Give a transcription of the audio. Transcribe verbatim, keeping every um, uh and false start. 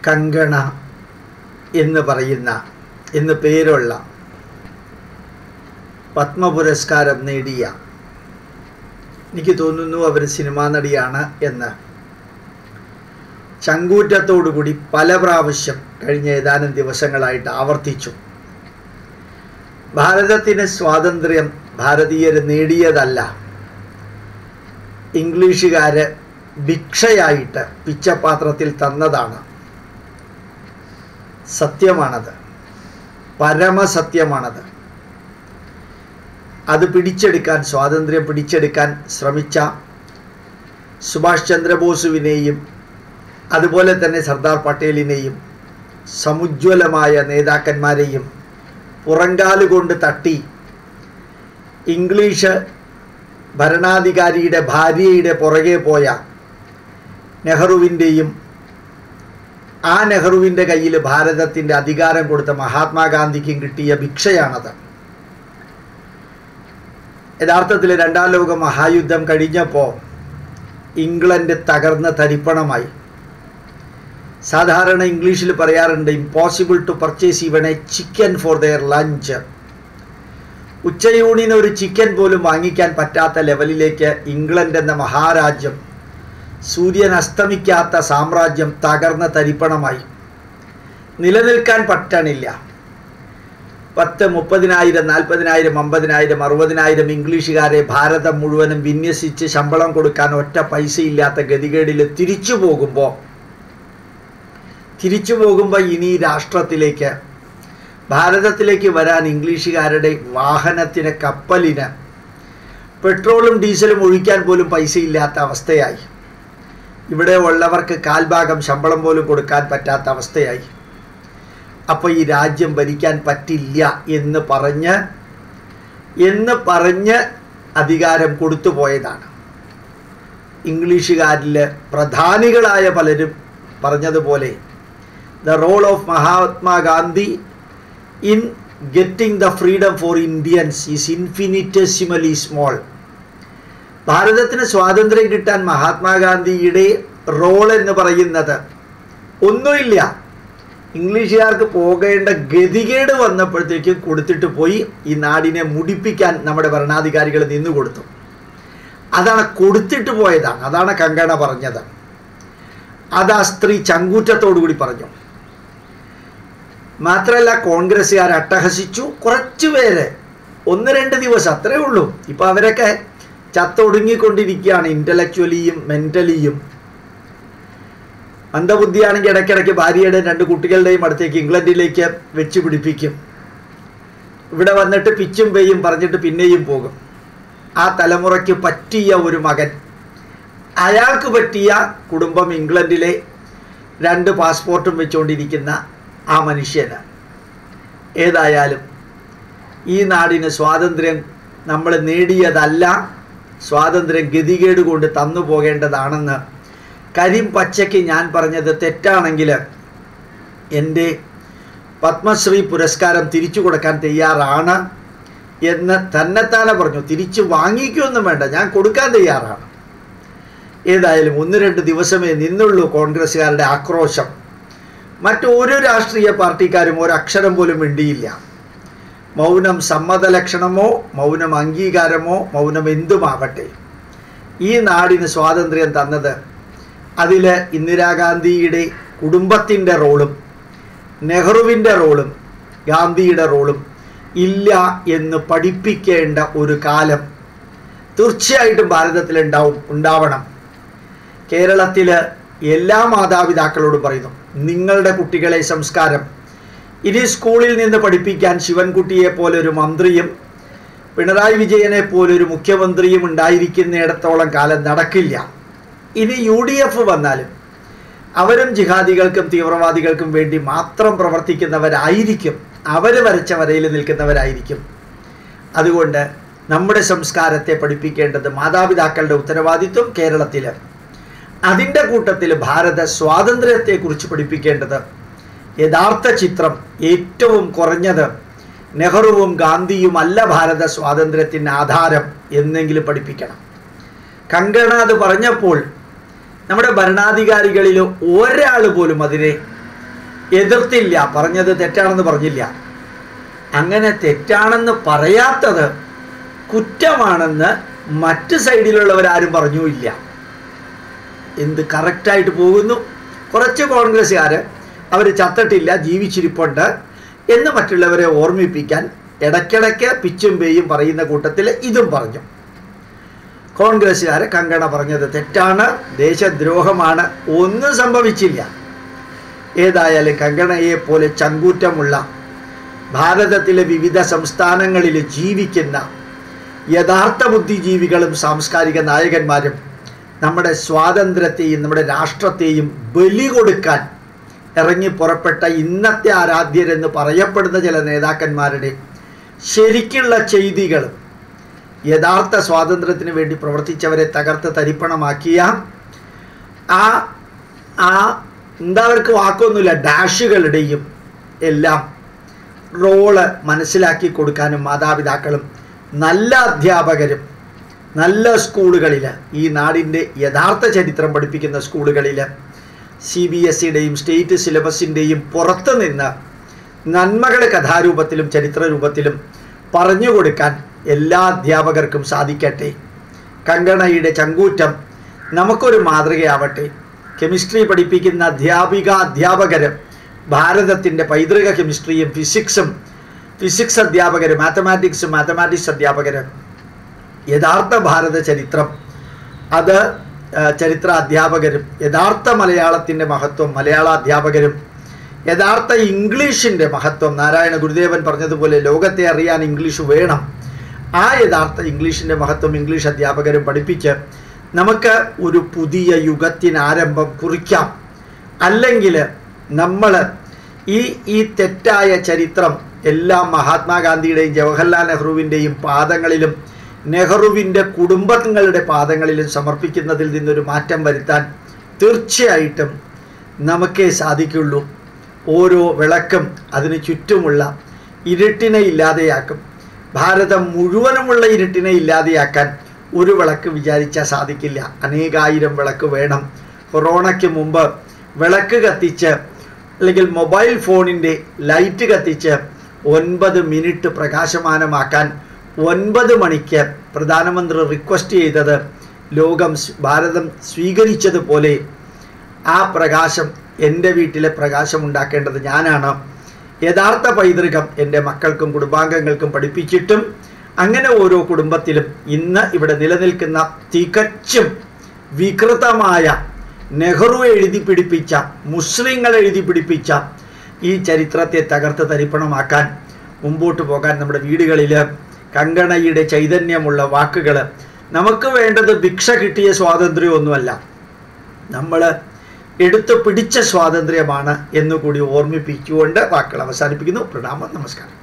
കങ്കണ എന്ന് പറയുന്ന എന്ന് പേരുള്ള പത്മ പുരസ്കാരം നേടിയ, എനിക്ക് തോന്നുന്നു അവർ സിനിമാ നടിയാണ് എന്ന്, ചങ്കൂറ്റത്തോടുകൂടി പല പ്രാവശ്യം കഴിഞ്ഞ ഏതാനും ദിവസങ്ങളായിട്ട് ആവർത്തിച്ചു. ഭാരതത്തിന് സ്വാതന്ത്ര്യം ഭാരതീയർ നേടിയതല്ല, ഇംഗ്ലീഷുകാർ ഭിക്ഷയായിട്ട് പിച്ചപാത്രത്തിൽ തന്നതാണ്. സത്യമാണത്, പരമസത്യമാണത്. അത് പിടിച്ചെടുക്കാൻ, സ്വാതന്ത്ര്യം പിടിച്ചെടുക്കാൻ ശ്രമിച്ച സുഭാഷ് ചന്ദ്രബോസുവിനെയും അതുപോലെ തന്നെ സർദാർ പട്ടേലിനെയും സമുജ്വലമായ നേതാക്കന്മാരെയും പുറങ്കാലുകൊണ്ട് തട്ടി ഇംഗ്ലീഷ് ഭരണാധികാരിയുടെ ഭാര്യയുടെ പുറകെ പോയ നെഹ്റുവിൻ്റെയും ആ നെഹ്റുവിൻ്റെ കയ്യിൽ ഭാരതത്തിൻ്റെ അധികാരം കൊടുത്ത മഹാത്മാഗാന്ധിക്കും കിട്ടിയ ഭിക്ഷയാണത്. യഥാർത്ഥത്തിൽ രണ്ടാം ലോക മഹായുദ്ധം കഴിഞ്ഞപ്പോൾ ഇംഗ്ലണ്ട് തകർന്ന തരിപ്പണമായി. സാധാരണ ഇംഗ്ലീഷിൽ പറയാറുണ്ട്, impossible to purchase even a chicken for their lunch. ഉച്ചയൂണിന് ഒരു ചിക്കൻ പോലും വാങ്ങിക്കാൻ പറ്റാത്ത ലെവലിലേക്ക് ഇംഗ്ലണ്ട് എന്ന മഹാരാജ്യം, സൂര്യൻ അസ്തമിക്കാത്ത സാമ്രാജ്യം തകർന്ന തരിപ്പണമായി. നിലനിൽക്കാൻ പറ്റണില്ല. പത്ത് മുപ്പതിനായിരം നാൽപ്പതിനായിരം അമ്പതിനായിരം അറുപതിനായിരം ഇംഗ്ലീഷുകാരെ ഭാരതം മുഴുവനും വിന്യസിച്ച് ശമ്പളം കൊടുക്കാൻ ഒറ്റ പൈസയില്ലാത്ത ഗതികേടിൽ തിരിച്ചു പോകുമ്പോൾ തിരിച്ചു പോകുമ്പോൾ ഇനി രാഷ്ട്രത്തിലേക്ക്, ഭാരതത്തിലേക്ക് വരാൻ ഇംഗ്ലീഷുകാരുടെ വാഹനത്തിന്, കപ്പലിന് പെട്രോളും ഡീസലും ഒഴിക്കാൻ പോലും പൈസയില്ലാത്ത അവസ്ഥയായി. ഇവിടെ ഉള്ളവർക്ക് കാൽഭാഗം ശമ്പളം പോലും കൊടുക്കാൻ പറ്റാത്ത അവസ്ഥയായി. അപ്പോൾ ഈ രാജ്യം ഭരിക്കാൻ പറ്റില്ല എന്ന് പറഞ്ഞ് എന്ന് പറഞ്ഞ് അധികാരം കൊടുത്തു പോയതാണ്. ഇംഗ്ലീഷുകാരിൽ പ്രധാനികളായ പലരും പറഞ്ഞതുപോലെ, the role of Mahatma Gandhi in getting the freedom for Indians is infinitesimally small. ഭാരതത്തിന് സ്വാതന്ത്ര്യം കിട്ടാൻ മഹാത്മാഗാന്ധിയുടെ റോൾ എന്ന് പറയുന്നത് ഒന്നുമില്ല. ഇംഗ്ലീഷുകാർക്ക് പോകേണ്ട ഗതികേട് വന്നപ്പോഴത്തേക്കും കൊടുത്തിട്ട് പോയി. ഈ നാടിനെ മുടിപ്പിക്കാൻ നമ്മുടെ ഭരണാധികാരികൾ നിന്നു കൊടുത്തു. അതാണ്, കൊടുത്തിട്ട് പോയതാണ്. അതാണ് കങ്കണ പറഞ്ഞത്. അത് ആ സ്ത്രീ ചങ്കൂറ്റത്തോടുകൂടി പറഞ്ഞു. മാത്രമല്ല, കോൺഗ്രസ്സുകാർ അട്ടഹസിച്ചു. കുറച്ചു പേര്, ഒന്ന് രണ്ട് ദിവസം, അത്രേ ഉള്ളൂ. ഇപ്പം അവരൊക്കെ ചത്തൊടുങ്ങിക്കൊണ്ടിരിക്കുകയാണ്, ഇൻ്റലക്ച്വലിയും മെൻ്റലിയും. മന്ദബുദ്ധിയാണെങ്കിൽ ഇടയ്ക്കിടയ്ക്ക് ഭാര്യയുടെയും രണ്ട് കുട്ടികളുടെയും അടുത്തേക്ക് ഇംഗ്ലണ്ടിലേക്ക് വെച്ച് പിടിപ്പിക്കും. ഇവിടെ വന്നിട്ട് പിച്ചും പെയ്യും പറഞ്ഞിട്ട് പിന്നെയും പോകും. ആ തലമുറയ്ക്ക് പറ്റിയ ഒരു മകൻ, അയാൾക്ക് പറ്റിയ കുടുംബം, ഇംഗ്ലണ്ടിലെ രണ്ട് പാസ്പോർട്ടും വെച്ചുകൊണ്ടിരിക്കുന്ന ആ മനുഷ്യന്. ഏതായാലും ഈ നാടിന് സ്വാതന്ത്ര്യം നമ്മൾ നേടിയതല്ല, സ്വാതന്ത്ര്യം ഗതികേട് കൊണ്ട് തന്നു പോകേണ്ടതാണെന്ന് കരിം പച്ചയ്ക്ക് ഞാൻ പറഞ്ഞത് തെറ്റാണെങ്കിൽ എൻ്റെ പത്മശ്രീ പുരസ്കാരം തിരിച്ചു കൊടുക്കാൻ തയ്യാറാണ് എന്ന് തന്നെത്താനെ പറഞ്ഞു. തിരിച്ചു വാങ്ങിക്കൊന്നും വേണ്ട, ഞാൻ കൊടുക്കാൻ തയ്യാറാണ്. ഏതായാലും ഒന്ന് രണ്ട് ദിവസമേ നിന്നുള്ളൂ കോൺഗ്രസ്സുകാരുടെ ആക്രോശം. മറ്റൊരു രാഷ്ട്രീയ പാർട്ടിക്കാരും ഒരക്ഷരം പോലും മിണ്ടിയില്ല. മൗനം സമ്മതലക്ഷണമോ മൗനം അംഗീകാരമോ മൗനം എന്തുമാകട്ടെ, ഈ നാടിന് സ്വാതന്ത്ര്യം തന്നത് അതിൽ ഇന്ദിരാഗാന്ധിയുടെ കുടുംബത്തിൻ്റെ റോളും നെഹ്റുവിൻ്റെ റോളും ഗാന്ധിയുടെ റോളും ഇല്ല എന്ന് പഠിപ്പിക്കേണ്ട ഒരു കാലം തീർച്ചയായിട്ടും ഭാരതത്തിലുണ്ടാവും, ഉണ്ടാവണം. കേരളത്തിൽ എല്ലാ മാതാപിതാക്കളോടും പറയുന്നു, നിങ്ങളുടെ കുട്ടികളെ സംസ്കാരം ഇനി സ്കൂളിൽ നിന്ന് പഠിപ്പിക്കാൻ ശിവൻകുട്ടിയെ പോലൊരു മന്ത്രിയും പിണറായി വിജയനെ പോലൊരു മുഖ്യമന്ത്രിയും ഉണ്ടായിരിക്കുന്നിടത്തോളം കാലം നടക്കില്ല. ഇനി യു ഡി എഫ് വന്നാലും അവരും ജിഹാദികൾക്കും തീവ്രവാദികൾക്കും വേണ്ടി മാത്രം പ്രവർത്തിക്കുന്നവരായിരിക്കും, അവർ വരച്ച വരയിൽ നിൽക്കുന്നവരായിരിക്കും. അതുകൊണ്ട് നമ്മുടെ സംസ്കാരത്തെ പഠിപ്പിക്കേണ്ടത് മാതാപിതാക്കളുടെ ഉത്തരവാദിത്വം കേരളത്തിൽ. അതിൻ്റെ കൂട്ടത്തിൽ ഭാരത സ്വാതന്ത്ര്യത്തെക്കുറിച്ച് പഠിപ്പിക്കേണ്ടത് യഥാർത്ഥ ചിത്രം ഏറ്റവും കുറഞ്ഞത് നെഹ്റുവും ഗാന്ധിയുമല്ല ഭാരത സ്വാതന്ത്ര്യത്തിന് ആധാരം എന്നെങ്കിലും പഠിപ്പിക്കണം. കങ്കണ അത് പറഞ്ഞപ്പോൾ നമ്മുടെ ഭരണാധികാരികളിൽ ഒരാൾ പോലും അതിനെ എതിർത്തില്ല, പറഞ്ഞത് തെറ്റാണെന്ന് പറഞ്ഞില്ല. അങ്ങനെ തെറ്റാണെന്ന് പറയാത്തത് കുറ്റമാണെന്ന് മറ്റ് സൈഡിലുള്ളവരാരും പറഞ്ഞുമില്ല. എന്ത് കറക്റ്റായിട്ട് പോകുന്നു. കുറച്ച് കോൺഗ്രസ്സുകാർ അവർ ചത്തിട്ടില്ല, ജീവിച്ചിരിപ്പുണ്ട് എന്ന് മറ്റുള്ളവരെ ഓർമ്മിപ്പിക്കാൻ ഇടയ്ക്കിടയ്ക്ക് പിച്ചും പേയും പറയുന്ന കൂട്ടത്തിൽ ഇതും പറഞ്ഞു. കോൺഗ്രസ്സുകാരെ കങ്കണ പറഞ്ഞത് തെറ്റാണ്, ദേശദ്രോഹമാണ്, ഒന്നും സംഭവിച്ചില്ല. ഏതായാലും കങ്കണയെ പോലെ ചങ്കൂറ്റമുള്ള ഭാരതത്തിലെ വിവിധ സംസ്ഥാനങ്ങളിൽ ജീവിക്കുന്ന യഥാർത്ഥ ബുദ്ധിജീവികളും സാംസ്കാരിക നായകന്മാരും നമ്മുടെ സ്വാതന്ത്ര്യത്തെയും നമ്മുടെ രാഷ്ട്രത്തെയും ബലി കൊടുക്കാൻ ഇറങ്ങി പുറപ്പെട്ട ഇന്നത്തെ ആരാധ്യരെന്ന് പറയപ്പെടുന്ന ചില നേതാക്കന്മാരുടെ ശരിക്കുള്ള ചെയ്തികളും യഥാർത്ഥ സ്വാതന്ത്ര്യത്തിന് വേണ്ടി പ്രവർത്തിച്ചവരെ തകർത്ത് തരിപ്പണമാക്കിയ ആ ആ എന്താ അവർക്ക് വാക്കൊന്നുമില്ല ഡാഷുകളുടെയും എല്ലാം റോള് മനസ്സിലാക്കി കൊടുക്കാനും മാതാപിതാക്കളും നല്ല അധ്യാപകരും നല്ല സ്കൂളുകളിൽ, ഈ നാടിൻ്റെ യഥാർത്ഥ ചരിത്രം പഠിപ്പിക്കുന്ന സ്കൂളുകളിൽ സി ബി എസ് സിയുടെയും സ്റ്റേറ്റ് സിലബസിൻ്റെയും പുറത്ത് നിന്ന് നന്മകൾ കഥാരൂപത്തിലും ചരിത്രരൂപത്തിലും പറഞ്ഞു കൊടുക്കാൻ എല്ലാ അധ്യാപകർക്കും സാധിക്കട്ടെ. കങ്കണയുടെ ചങ്കൂറ്റം നമുക്കൊരു മാതൃകയാവട്ടെ. കെമിസ്ട്രി പഠിപ്പിക്കുന്ന അധ്യാപിക അധ്യാപകർ ഭാരതത്തിൻ്റെ പൈതൃക കെമിസ്ട്രിയും ഫിസിക്സും ഫിസിക്സ് അധ്യാപകർ മാത്തമാറ്റിക്സും മാത്തമാറ്റിക്സ് അധ്യാപകർ യഥാർത്ഥ ഭാരത ചരിത്രം അത് ചരിത്ര അധ്യാപകരും യഥാർത്ഥ മലയാളത്തിൻ്റെ മഹത്വം മലയാള അധ്യാപകരും യഥാർത്ഥ ഇംഗ്ലീഷിൻ്റെ മഹത്വം നാരായണ ഗുരുദേവൻ പറഞ്ഞതുപോലെ ലോകത്തെ അറിയാൻ ഇംഗ്ലീഷ് വേണം. ആ യഥാർത്ഥ ഇംഗ്ലീഷിൻ്റെ മഹത്വം ഇംഗ്ലീഷ് അധ്യാപകരും പഠിപ്പിച്ച് നമുക്ക് ഒരു പുതിയ യുഗത്തിന് ആരംഭം കുറിക്കാം. അല്ലെങ്കിൽ നമ്മൾ ഈ ഈ തെറ്റായ ചരിത്രം എല്ലാം മഹാത്മാഗാന്ധിയുടെയും ജവഹർലാൽ നെഹ്റുവിൻ്റെയും പാദങ്ങളിലും നെഹ്റുവിൻ്റെ കുടുംബങ്ങളുടെ പാദങ്ങളിലും സമർപ്പിക്കുന്നതിൽ നിന്നൊരു മാറ്റം വരുത്താൻ തീർച്ചയായിട്ടും നമുക്കേ സാധിക്കുള്ളൂ. ഓരോ വിളക്കും അതിന് ചുറ്റുമുള്ള ഇരുട്ടിനെ ഇല്ലാതെയാക്കും. ഭാരതം മുഴുവനുമുള്ള ഇരുട്ടിനെ ഇല്ലാതെയാക്കാൻ ഒരു വിളക്ക് വിചാരിച്ചാൽ സാധിക്കില്ല. അനേകായിരം വിളക്ക് വേണം. കൊറോണയ്ക്ക് മുമ്പ് വിളക്ക് കത്തിച്ച് അല്ലെങ്കിൽ മൊബൈൽ ഫോണിൻ്റെ ലൈറ്റ് കത്തിച്ച് ഒൻപത് മിനിറ്റ് പ്രകാശമാനമാക്കാൻ ഒൻപത് മണിക്ക് പ്രധാനമന്ത്രി റിക്വസ്റ്റ് ചെയ്തത് ലോകം ഭാരതം സ്വീകരിച്ചതുപോലെ ആ പ്രകാശം എൻ്റെ വീട്ടിലെ പ്രകാശം ഉണ്ടാക്കേണ്ടത് ഞാനാണ്. യഥാർത്ഥ പൈതൃകം എൻ്റെ മക്കൾക്കും കുടുംബാംഗങ്ങൾക്കും പഠിപ്പിച്ചിട്ടും അങ്ങനെ ഓരോ കുടുംബത്തിലും ഇന്ന് ഇവിടെ നിലനിൽക്കുന്ന തികച്ചും വികൃതമായ നെഹ്റു എഴുതി പിടിപ്പിച്ച മുസ്ലിങ്ങൾ എഴുതി പിടിപ്പിച്ച ഈ ചരിത്രത്തെ തകർത്ത് തരിപ്പണമാക്കാൻ മുമ്പോട്ട് പോകാൻ നമ്മുടെ വീടുകളിൽ കങ്കണയുടെ ചൈതന്യമുള്ള വാക്കുകൾ നമുക്ക് വേണ്ടത് ഭിക്ഷ കിട്ടിയ സ്വാതന്ത്ര്യമൊന്നുമല്ല, നമ്മൾ എടുത്തു പിടിച്ച സ്വാതന്ത്ര്യമാണ് എന്നുകൂടി ഓർമ്മിപ്പിച്ചുകൊണ്ട് വാക്കുകൾ അവസാനിപ്പിക്കുന്നു. പ്രണാമം, നമസ്കാരം.